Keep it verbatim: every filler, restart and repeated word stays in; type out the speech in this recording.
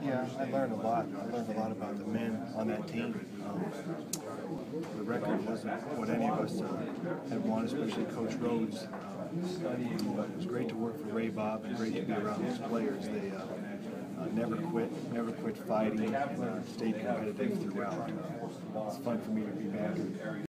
Yeah, I learned a lot. I learned a lot about the men on that team. Um, the record wasn't what any of us uh, had wanted, especially Coach Rhodes. Um, but it was great to work for Ray Bob and great to be around those players. They uh, uh, never quit, never quit fighting, and uh, stayed competitive throughout. Uh, it's fun for me to be back.